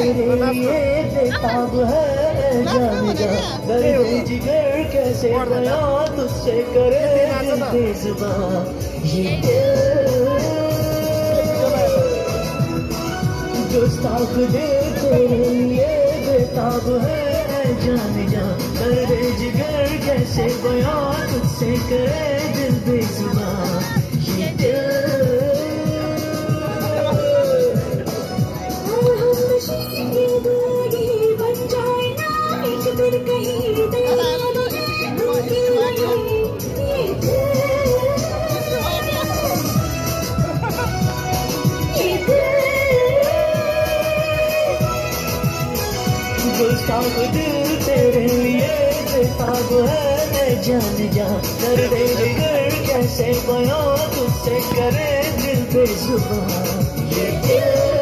तेरे लिए बेताब है जान जा, दर्द जिगर कैसे बयां तुझसे करे दिल बेजुबां। ये गुस्ताख दे तेरे लिए बेताब है जान जा, दर्द जिगर कैसे बयां तुझसे करे दिल बेजुबां। ये बन जाए ना एक दिन कहीं गुस्ताख दिल तेरे लिए बेताब है जान जा, दर्द जिगर कैसे बयां तुझसे करे दिल बेजुबां। ये